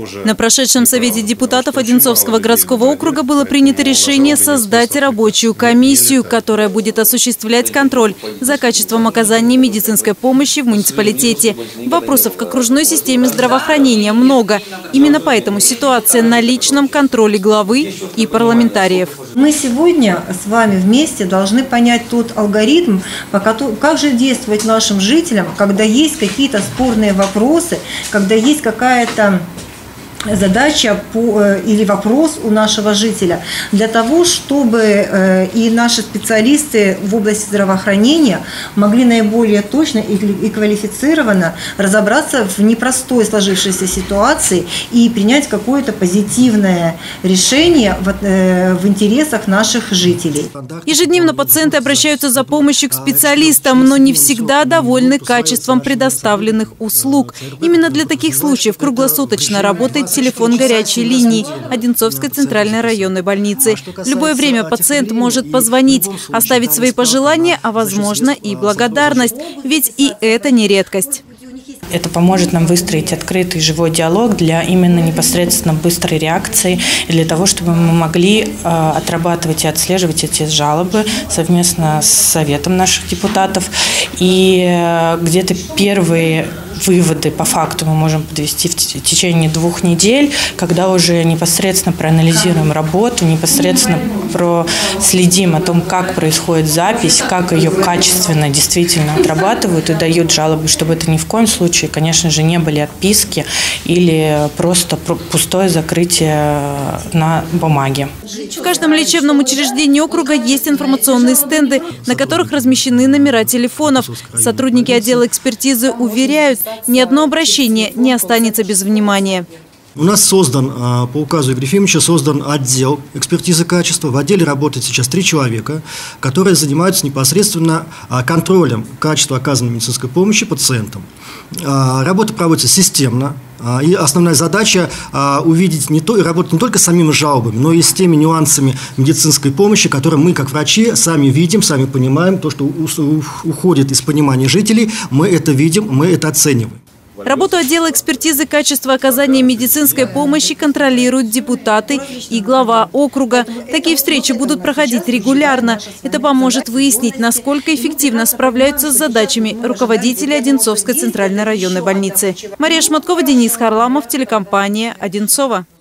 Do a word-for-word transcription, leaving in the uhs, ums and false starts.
На прошедшем совете депутатов Одинцовского городского округа было принято решение создать рабочую комиссию, которая будет осуществлять контроль за качеством оказания медицинской помощи в муниципалитете. Вопросов к окружной системе здравоохранения много. Именно поэтому ситуация на личном контроле главы и парламентариев. Мы сегодня с вами вместе должны понять тот алгоритм, по которому, как же действовать нашим жителям, когда есть какие-то спорные вопросы, когда есть какая-то задача по, или вопрос у нашего жителя, для того, чтобы э, и наши специалисты в области здравоохранения могли наиболее точно и, и квалифицированно разобраться в непростой сложившейся ситуации и принять какое-то позитивное решение в, э, в интересах наших жителей. Ежедневно пациенты обращаются за помощью к специалистам, но не всегда довольны качеством предоставленных услуг. Именно для таких случаев круглосуточно работает телефон горячей линии Одинцовской центральной районной больницы. В любое время пациент может позвонить, оставить свои пожелания, а возможно и благодарность, ведь и это не редкость. Это поможет нам выстроить открытый живой диалог для именно непосредственно быстрой реакции, и для того, чтобы мы могли э, отрабатывать и отслеживать эти жалобы совместно с советом наших депутатов. И э, где-то первые выводы по факту мы можем подвести в течение двух недель, когда уже непосредственно проанализируем работу, непосредственно проследим о том, как происходит запись, как ее качественно действительно отрабатывают и дают жалобы, чтобы это ни в коем случае, конечно же, не были отписки или просто пустое закрытие на бумаге. В каждом лечебном учреждении округа есть информационные стенды, на которых размещены номера телефонов. Сотрудники отдела экспертизы уверяют, ни одно обращение не останется без внимания. У нас создан, по указу Игоря Ефимовича, создан отдел экспертизы качества. В отделе работает сейчас три человека, которые занимаются непосредственно контролем качества оказанной медицинской помощи пациентам. Работа проводится системно. И основная задача увидеть не то, работать не только с самими жалобами, но и с теми нюансами медицинской помощи, которые мы, как врачи, сами видим, сами понимаем. То, что уходит из понимания жителей, мы это видим, мы это оцениваем. Работу отдела экспертизы качества оказания медицинской помощи контролируют депутаты и глава округа. Такие встречи будут проходить регулярно. Это поможет выяснить, насколько эффективно справляются с задачами руководители Одинцовской центральной районной больницы. Мария Шматкова, Денис Харламов, телекомпания «Одинцова».